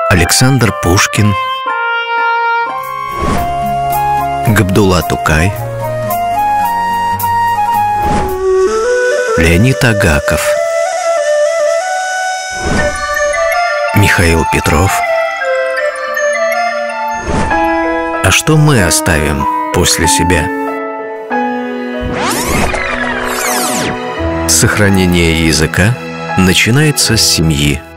Александр Пушкин, Габдулла Тукай, Леонид Агаков, Михаил Петров. А что мы оставим после себя? Сохранение языка начинается с семьи.